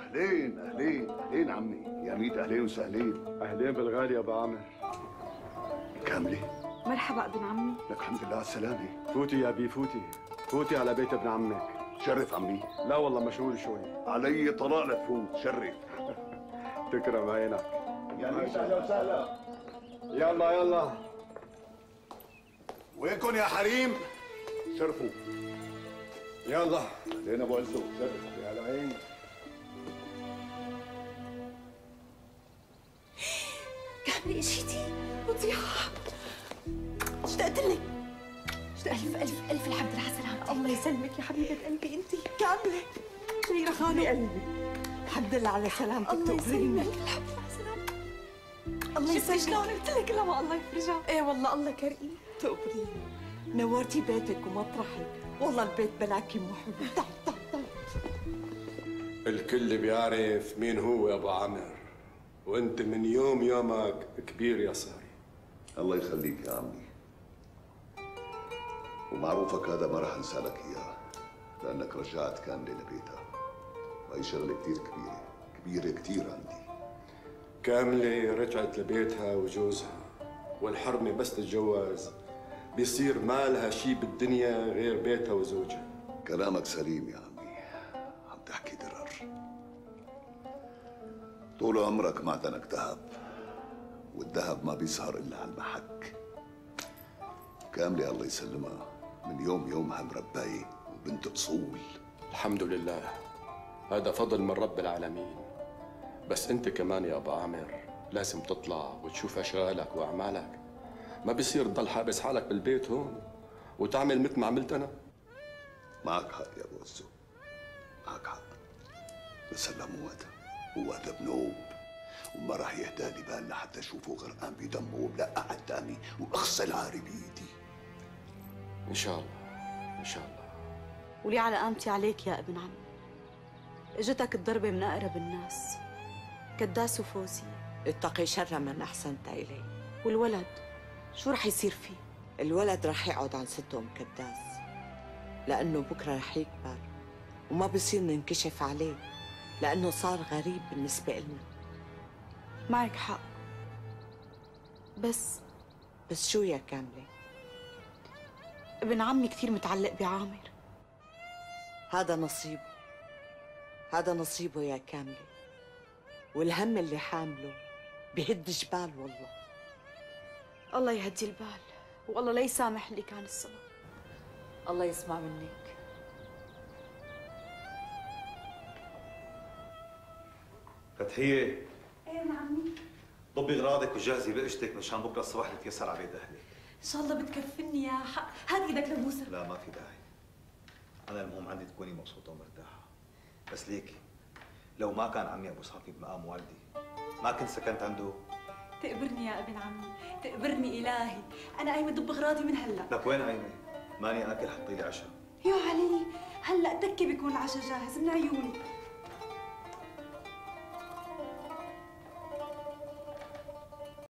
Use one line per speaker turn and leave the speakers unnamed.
اهلين اهلين اهلين عمي، يا ميت اهلين وسهلين.
اهلين بالغالي يا ابو عامر.
كامله؟
مرحبا ابن عمي.
لك الحمد لله على السلامه.
فوتي يا ابي فوتي، فوتي على بيت ابن عمك.
شرف عمي.
لا والله مشغول شوي.
علي طلاق لتفوت، شرف.
تكرم عينك.
يا ميت اهلا وسهلا.
يلا يلا.
وينكم يا حريم؟ شرفوا.
يلا.
اهلين ابو عزو، شرف.
يا العين.
كاملة اجيتي وضيعة. اشتقت لك. الف الف الف الحمد لله على سلامتك. الله يسلمك يا حبيبة قلبي انت. كاملة شيرة خانم قلبي. الحمد لله على سلامتك. الله يسلمك. الحمد لله على سلامتك. الله يسلمك. شلون قلت لك لما الله يفرجها. ايه والله الله كريم. تقبري. نورتي بيتك ومطرحك. والله البيت بلاكي مو حلو. تعي تعي تعي.
الكل بيعرف مين هو يا ابو عامر، وانت من يوم يومك كبير يا صاحبي.
الله يخليك يا عمي، ومعروفك هذا ما رح انسى لك اياه، لانك رجعت كامله لبيتها، وهي شغله كثير كبيره، كبيره كثير عندي.
كاملة رجعت لبيتها وجوزها، والحرمة بس تتجوز بيصير ما لها شي بالدنيا غير بيتها وزوجها.
كلامك سليم يا عمي، عم تحكي درر. طول عمرك معدنك ذهب، والذهب ما بيظهر الا على المحك. كاملة الله يسلمها من يومها مرباية وبنت اصول.
الحمد لله، هذا فضل من رب العالمين. بس انت كمان يا ابو عامر لازم تطلع وتشوف اشغالك واعمالك. ما بيصير تضل حابس حالك بالبيت هون وتعمل مثل ما عملت انا.
معك حق يا ابو عزو، معك حق، بس هلا مو وقتها، هو وقتها بنوب، وما راح يهدالي بال لحتى اشوفه غرقان بدمه وملقع قدامي واغسل عاري بايدي.
ان شاء الله ان شاء الله.
ولي على قامتي عليك يا ابن عمي. اجتك الضربة من اقرب الناس، كداس وفوزي.
اتقي شر من احسنت اليه.
والولد شو رح يصير فيه؟
الولد رح يقعد عن سته مكداس، لانه بكره رح يكبر وما بصير ننكشف عليه، لانه صار غريب بالنسبه لنا.
معك حق، بس
شو يا كامله؟
ابن عمي كثير متعلق بعامر.
هذا نصيبه، هذا نصيبه يا كامله، والهم اللي حامله بهد جبال. والله
الله يهدي البال، والله لا يسامح اللي كان السبب. الله يسمع منك.
فتحية.
ايه ابن عمي.
ضبي اغراضك وجهزي بقشتك مشان بكره الصباح نتيسر على بيت اهلك.
ان شاء الله بتكفني يا حق. هات ايدك لبوسه.
لا ما في داعي، انا المهم عندي تكوني مبسوطه ومرتاحه. بس ليكي لو ما كان عمي ابو صافي بمقام والدي ما كنت سكنت عنده.
تقبرني يا ابن عمي، تقبرني الهي. انا قايمه ضب اغراضي من هلا.
لك وين قايمه؟ ماني اكل، حطي لي عشاء.
يا علي هلا دكي بيكون العشاء جاهز من عيوني.